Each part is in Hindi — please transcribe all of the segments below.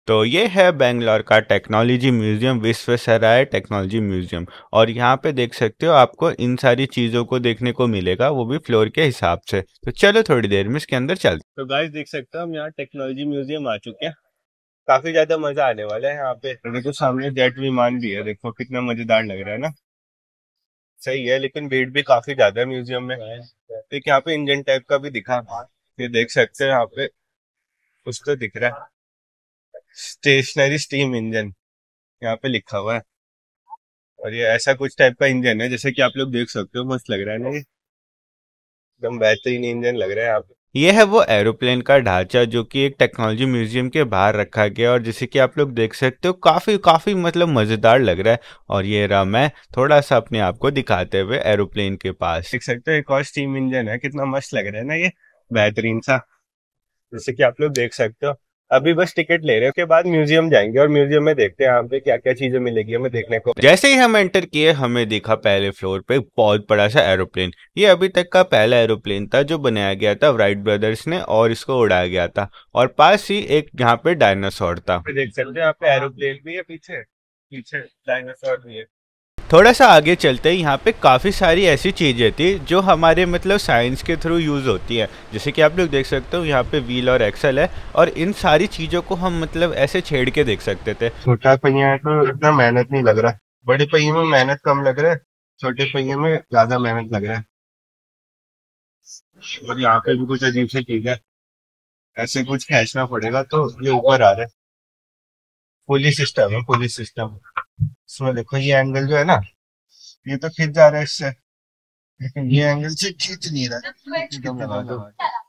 तो ये है बेंगलोर का technology museum, Visvesvaraya technology museum. और यहाँ पे देख सकते हो आपको इन सारी चीज़ों को देखने को मिलेगा, वो भी फ्लोर के हिसाब से। तो चलो थोड़ी देर में इसके अंदर चलते। तो गाइस देख सकते हो हम यहाँ टेक्नोलॉजी म्यूजियम आ चुके हैं। काफी ज्यादा मजा आने वाला है यहाँ पे। तो देखो सामने जेट विमान भी है, देखो कितना मजेदार लग रहा है ना। सही है, लेकिन भीड़ भी काफी ज्यादा है म्यूजियम में। एक यहाँ पे इंजन टाइप का भी दिखा, ये देख सकते हैं यहाँ पे कुछ तो दिख रहा है, स्टेशनरी स्टीम इंजन यहाँ पे लिखा हुआ है। और ये ऐसा कुछ टाइप का इंजन है, जैसे कि आप लोग देख सकते हो, मस्त लग रहा है ना, ये एकदम बेहतरीन इंजन लग रहा है यहाँ पे। ये है वो एरोप्लेन का ढांचा जो कि एक टेक्नोलॉजी म्यूजियम के बाहर रखा गया, और जैसे कि आप लोग देख सकते हो काफी काफी मतलब मजेदार लग रहा है। और ये रहा मैं थोड़ा सा अपने आप को दिखाते हुए एरोप्लेन के पास। देख सकते हो एक और स्टीम इंजन है, कितना मस्त लग रहा है ना ये, बेहतरीन सा। जैसे कि आप लोग देख सकते हो, अभी बस टिकट ले रहे हो, के बाद म्यूजियम जाएंगे और म्यूजियम में देखते हैं यहाँ पे क्या क्या चीजें मिलेगी हमें देखने को। जैसे ही हम एंटर किए हमें दिखा पहले फ्लोर पे बहुत बड़ा सा एरोप्लेन। ये अभी तक का पहला एरोप्लेन था जो बनाया गया था राइट ब्रदर्स ने, और इसको उड़ाया गया था। और पास ही एक यहाँ पे डायनासोर था। देख सकते हैं यहाँ पे एरोप्लेन भी है, पीछे पीछे डायनासोर भी है। थोड़ा सा आगे चलते ही यहाँ पे काफ़ी सारी ऐसी चीज़ें थी जो हमारे मतलब साइंस के थ्रू यूज़ होती है। जैसे कि आप लोग देख सकते हो यहाँ पे व्हील और एक्सल है, और इन सारी चीज़ों को हम मतलब ऐसे छेड़ के देख सकते थे। छोटा पहिया है तो इतना मेहनत नहीं लग रहा, बड़े पहिए में मेहनत कम लग रहा है, छोटे पहिए में ज्यादा मेहनत लग रहा है। और यहाँ पे भी कुछ अजीब सी चीज है, ऐसे कुछ खींचना पड़ेगा तो ये ऊपर आ रहा है। पुलिस सिस्टम है, पुलिस सिस्टम। इसमें देखो ये एंगल जो है ना, ये तो खिंच जा रहा है इससे, लेकिन ये एंगल से खींच नहीं रहा। एकदम लगा दो,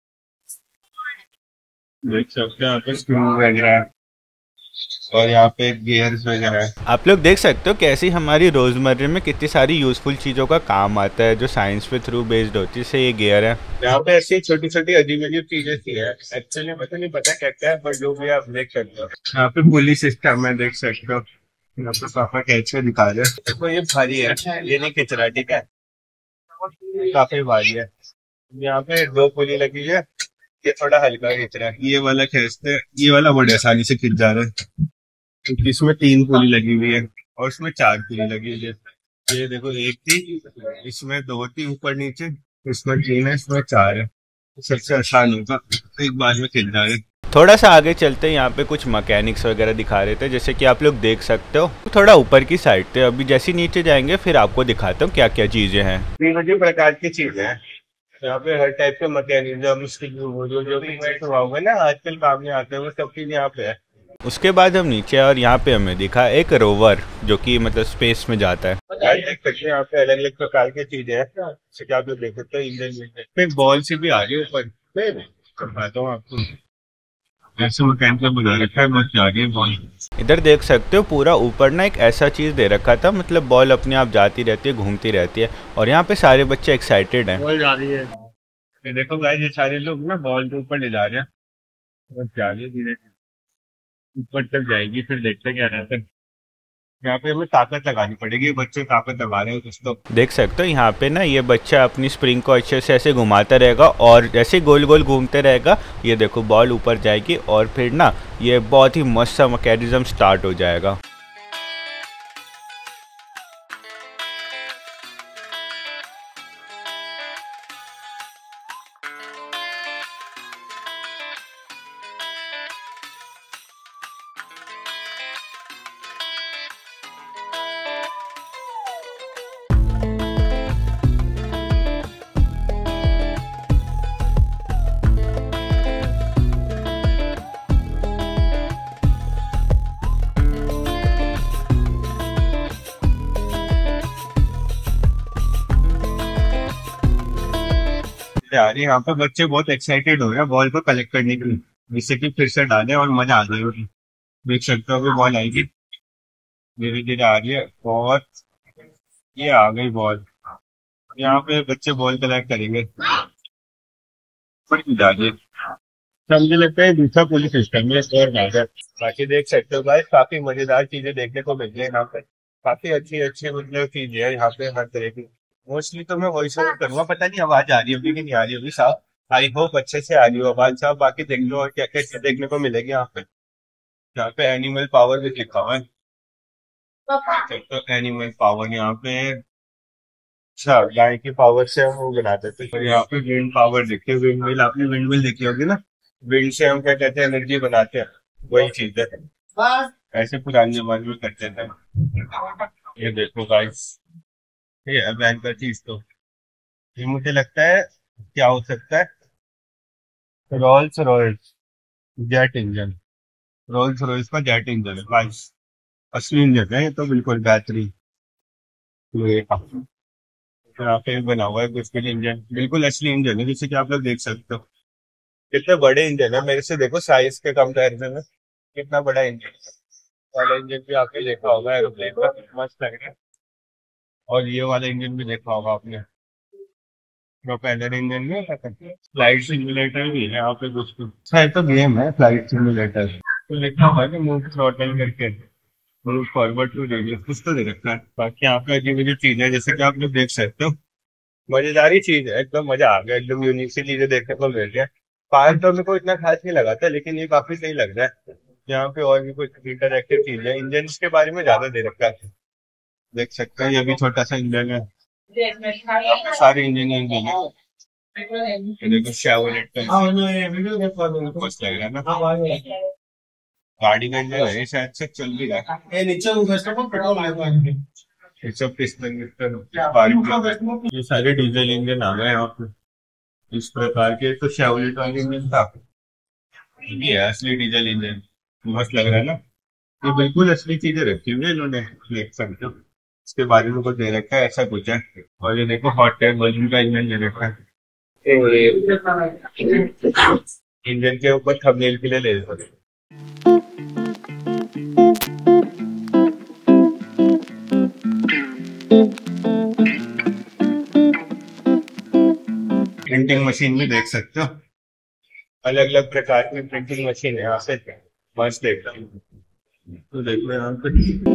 देख सकते हैं यहाँ पे स्क्रू वगैरह है, और यहाँ पे गियर्स वगैरह है। आप लोग देख सकते हो कैसी हमारी रोजमर्रे में कितनी सारी यूजफुल चीजों का काम आता है जो साइंस पे थ्रू बेस्ड होती है। जैसे ये गियर है, यहाँ पे ऐसी छोटी छोटी अजीब अजीब चीजें थी है, एक्चुअली पता नहीं पता क्या क्या है, पर जो भी आप देख सकते हो। यहाँ पे पुलिस सिस्टम है, देख सकते हो। यहाँ पे पापा कैच के दिखा रहे हैं, देखो ये भारी है, ये नहीं खिंच रहा, ठीक है, काफी भारी है। यहाँ पे दो पुली लगी है, ये थोड़ा हल्का खींच रहा है, ये वाला खींचते, ये वाला बड़े आसानी से खींच जा रहा है, क्योंकि इसमें तीन पुली लगी हुई है और इसमें चार पुली लगी हुई है। ये देखो एक थी, इसमें दो थी ऊपर नीचे, इसमें तीन है, इसमें चार है। सबसे आसान होगा, एक बार में खिंच जा रहे। थोड़ा सा आगे चलते हैं, यहाँ पे कुछ मैकेनिक्स वगैरह दिखा रहे थे, जैसे कि आप लोग देख सकते हो थोड़ा ऊपर की साइड थे। अभी जैसे नीचे जाएंगे फिर आपको दिखाता हूँ क्या क्या चीजें हैं। तीन प्रकार की चीजें हैं यहाँ पे, हर टाइप के मैकेनिज्म, जो भी होगा ना आजकल काम में आते हैं, वो सब चीज यहाँ पे है। उसके बाद हम नीचे आए और यहाँ पे हमें दिखा एक रोवर जो कि मतलब स्पेस में जाता है। देख सकते हैं यहाँ पे अलग अलग प्रकार की चीजें हैं, जैसे कि आप लोग देख सकते हो इंजन में बॉल से भी आ रही है ऊपर। मैं दिखाता हूँ आपको, ऐसे मैकेनिज्म बना रखा है, बस जा रही है बॉल। इधर देख सकते हो पूरा ऊपर ना एक ऐसा चीज दे रखा था, मतलब बॉल अपने आप जाती रहती है, घूमती रहती है, और यहाँ पे सारे बच्चे एक्साइटेड हैं। बॉल जा रही है, ये देखो गाइस, ये सारे लोग ना बॉल के ऊपर ले जा रहे हैं, बस जा रही है धीरे धीरे ऊपर तक जाएगी, फिर देखते क्या रहता है। यहाँ पे हमें ताकत लगानी पड़ेगी, बच्चे ताकत लगा रहे हैं कुछ तो। देख सकते हो यहाँ पे ना ये बच्चा अपनी स्प्रिंग को अच्छे से ऐसे घुमाता रहेगा, और जैसे गोल गोल घूमते रहेगा ये देखो बॉल ऊपर जाएगी, और फिर ना ये बहुत ही मस्त सा मैकेनिज्म स्टार्ट हो जाएगा। यार यहाँ पे बच्चे बहुत एक्साइटेड हो रहे हैं बॉल को कलेक्ट करने के लिए, जिससे कि फिर से डालें और मजा आ जाए। देख सकते हो अभी बॉल आएगी, धीरे धीरे आ रही है, और ये आ गई बॉल। यहाँ पे बच्चे बॉल कलेक्ट करेंगे, पर जा रही है। तो मुझे लगता है दूसरा पुलिस सिस्टम में और ज्यादा। बाकी देख सकते हो भाई, काफी मजेदार चीजें देखने को मिल रही है यहाँ पे, काफी अच्छी अच्छी मतलब चीजें है यहाँ पे हर तरह की। मोस्टली तो मैं वॉइस ओवर करूंगा, पता नहीं आवाज आ रही होगी कि नहीं आ रही होगी साहब। आई होप अच्छे से आ रही हो आवाज साहब। बाकी देख लो और क्या क्या देखने को मिलेगी यहाँ पे। यहाँ पे एनिमल पावर भी लिखा हुआ है, तो एनिमल पावर यहाँ पे। अच्छा, गाय की पावर से हम वो बनाते थे। तो यहाँ पे विंड पावर देखिए, विंड मिल, आपने विंड मिल देखी होगी ना, विंड से हम क्या कहते हैं, एनर्जी बनाते हैं, वही चीज है। ऐसे पुराने जमाने में करते थे। ये देखो गाइस, ये है वैन का चीज। तो ये मुझे लगता है क्या हो सकता है, Rolls Royce jet engine. Rolls Royce का जेट इंजन है गाइस, असली इंजन है ये तो, बिल्कुल बेहतरीन। लोहे का यहाँ पे बना हुआ है बिल्कुल इंजन, बिल्कुल असली इंजन है, जैसे कि आप लोग देख सकते हो। कितने बड़े इंजन है, मेरे से देखो साइज के कंपैरिजन में कितना बड़ा इंजन है। वाला इंजन भी आपने देखा होगा एरोप्लेन का, मस्त लग रहा है। और ये वाला इंजन भी देखा होगा आपने, प्रोपेलर इंजन में। फ्लाइट सिमुलेटर भी है यहाँ पे कुछ कुछ। शायद तो गेम है फ्लाइट सिमुलेटर, तो लिखा हुआ है कि मूव थ्रॉटल करके, मूव फॉरवर्ड टू रेडियस, कुछ तो दे रखा है। बाकी यहाँ पे अजीब अजीब चीजें है, जैसे कि आप लोग देख सकते हो। मजेदार ही चीज है, एकदम मजा आ गया, एकदम यूनिक सी चीजें देखने को मिल रही है। पार्क तो मेरे को इतना खास नहीं लगा था, लेकिन ये काफी सही लग रहा है। यहाँ पे और भी कुछ इंटरएक्टिव चीज है, इंजन के बारे में ज्यादा दे रखा है। देख सकते हैं, ये भी छोटा सा इंजन है, सारे इंजन है। ये देखो शेवलेट का, मस्त लग रहा है ना। गाड़ी का इंजन है, शायद से चल भी रहा है। ये सब पिस्टन ये सारे डीजल इंजन आ गए यहाँ पे इस प्रकार के। तो शेवलेट वाले इंजन था, ये है असली डीजल इंजन। मस्त लग रहा है ना, ये बिल्कुल असली चीजें रखी हुई है इन्होंने, देख सकते हो। इसके बारे में कुछ दे रखा है, ऐसा कुछ है। और ये देखो हॉट एयर बलून का इंजन दे रखा है, इंजन के ऊपर थंबनेल के लिए ले सकते। प्रिंटिंग मशीन भी देख सकते हो, अलग अलग प्रकार की प्रिंटिंग मशीन है यहाँ से, मस्त देखता हूँ। तो देखो यहाँ पे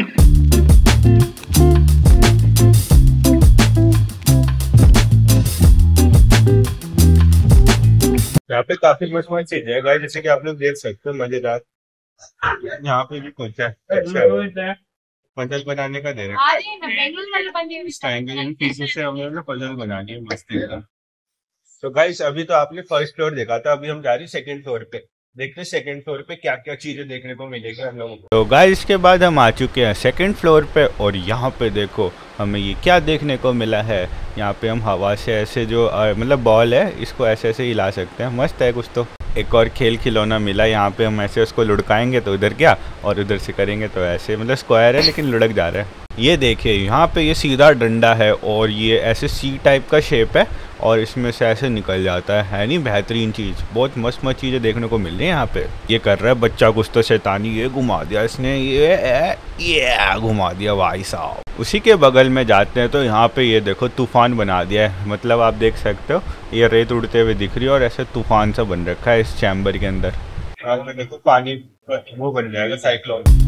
यहाँ पे काफी मस्त मस्त चीजें है, जैसे कि आप लोग देख सकते हो, मजेदार। यहाँ पे भी कुछ है, अच्छा पजल बनाने का दे रहे हैं, इस ट्रायंगल इन पीसेस से हम लोग ने पजल बनानी है, मस्त है। तो गाइस अभी तो आपने फर्स्ट फ्लोर देखा था, अभी हम जा रहे हैं सेकंड फ्लोर पे। देखते हैं सेकंड फ्लोर पे क्या क्या चीजें देखने को मिलेगी हम लोगों को। तो गाइस इसके बाद हम आ चुके हैं सेकंड फ्लोर पे, और यहाँ पे देखो हमें ये क्या देखने को मिला है। यहाँ पे हम हवा से ऐसे जो मतलब बॉल है, इसको ऐसे ऐसे हिला सकते हैं, मस्त है कुछ। तो एक और खेल खिलौना मिला यहाँ पे, हम ऐसे उसको लुढ़काएंगे तो उधर क्या, और उधर से करेंगे तो ऐसे, मतलब स्क्वायर है लेकिन लुढ़क जा रहा है। ये देखिए यहाँ पे ये सीधा डंडा है, और ये ऐसे सी टाइप का शेप है, और इसमें से ऐसे निकल जाता है नहीं, बेहतरीन चीज़। बहुत मस्त मस्त चीज़ें देखने को मिल रही है यहाँ पे। ये कर रहा है बच्चा कुछ तो शैतानी, ये घुमा दिया इसने, ये घुमा दिया भाई साहब। उसी के बगल में जाते हैं तो यहाँ पे ये देखो तूफान बना दिया है, मतलब आप देख सकते हो ये रेत उड़ते हुए दिख रही है, और ऐसे तूफान सा बन रखा है इस चैम्बर के अंदर। देखो पानी वो बन जाएगा साइक्लोन।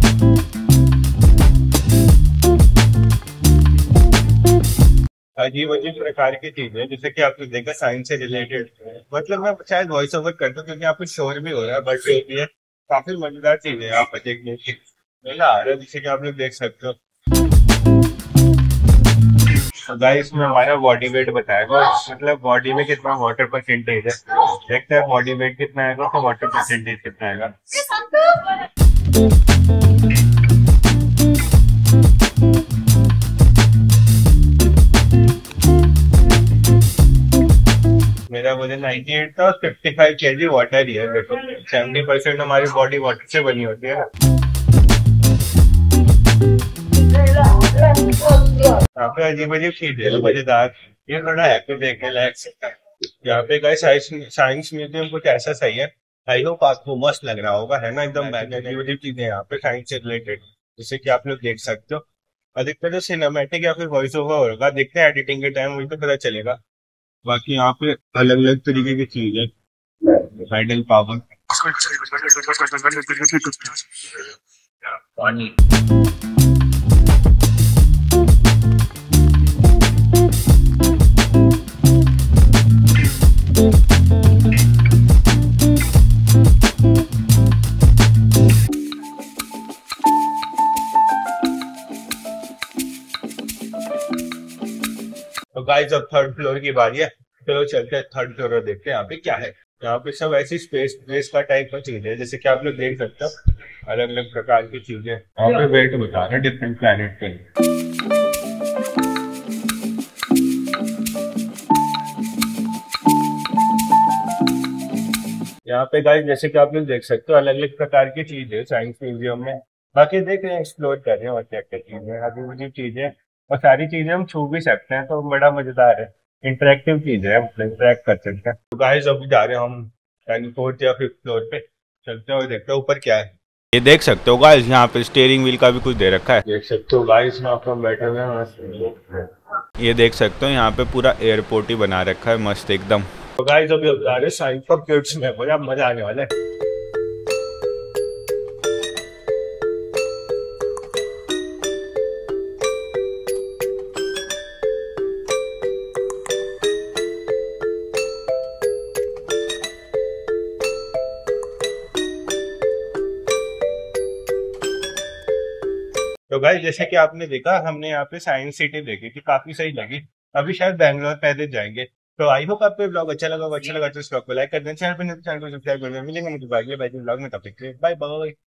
अजीब अजीब प्रकार की चीजें, जैसे कि आपने देखा साइंस से रिलेटेड, मतलब मैं शायद वॉइस ओवर करता हूँ क्योंकि आपको शोर भी हो रहा है, बट भी है काफी मजेदार चीजें आप देखने की। जैसे कि आप लोग देख सकते हो, गाइस इसमें हमारा बॉडी वेट बताएगा, मतलब बॉडी में कितना वाटर परसेंटेज है। देखते हैं बॉडी वेट कितना आएगा तो वाटर परसेंटेज कितना आएगा। मेरा वजन 98 था, 55 kg वाटर ही है। देखो 70% हमारी बॉडी वाटर से बनी होती है। यहाँ पे अजीब अजीब चीज है मजेदार, ये थोड़ा है तो देखने लायक। यहाँ पे गए साइंस म्यूजियम कुछ ऐसा सही है। आई होप आपको मस्त लग रहा होगा, है ना, एकदम अजीब अजीब चीजें यहाँ पे साइंस से रिलेटेड, जैसे कि आप लोग देख सकते हो। अधिकतर तो सिनेमैटिक या फिर वॉइस ओवर होगा, देखते हैं एडिटिंग के टाइम वही तो पता चलेगा। बाकी यहाँ पे अलग अलग तरीके की चीज है, हाइडल पावर, पानी। गाइस अब थर्ड फ्लोर की बारी है, चलो चलते हैं थर्ड फ्लोर और देखते हैं यहाँ पे क्या है। यहाँ पे सब ऐसी स्पेस स्पेस का टाइप का चीज है, जैसे कि आप लोग देख सकते हो अलग अलग प्रकार की चीजें यहाँ पे वेट बता रहे हैं डिफरेंट प्लेनेट पे। यहाँ पे गाइस जैसे कि आप लोग देख सकते हो अलग अलग प्रकार की चीज है साइंस म्यूजियम में। बाकी देख रहे हैं, एक्सप्लोर कर रहे हैं और क्या क्या चीजें अजीब अजीब चीजें, और सारी चीजें हम छू भी सकते हैं, तो बड़ा मजेदार है। इंटरेक्टिव चीज है, हम इंटरेक्ट कर सकते हैं। तो गाइस अभी जा रहे हैं हम फोर्थ या फिफ्थ फ्लोर पे, चलते हैं और देखते हैं ऊपर क्या है। ये देख सकते हो गाइस, यहाँ पे स्टीयरिंग व्हील का भी कुछ दे रखा है, देख सकते हो गाइस। यहाँ पर बैठे हुए हैं, ये देख सकते हो यहाँ पे पूरा एयरपोर्ट ही बना रखा है मस्त एकदम। तो गाइस अभी जा रहे हैं साइंस फॉर किड्स में, बड़ा मजा आने वाला है। तो गाइस जैसे कि आपने देखा, हमने यहाँ पे साइंस सिटी देखी थी, काफी सही लगी। अभी शायद बैंगलोर पहले जाएंगे। तो आई होप आपको ब्लॉग अच्छा लगा तो इस ब्लॉग को लाइक कर दें, चैनल पर चैनल को सब्सक्राइब कर दें। मिलेंगे मुझे बाकी ब्लॉग में, तब तक बाय बाय।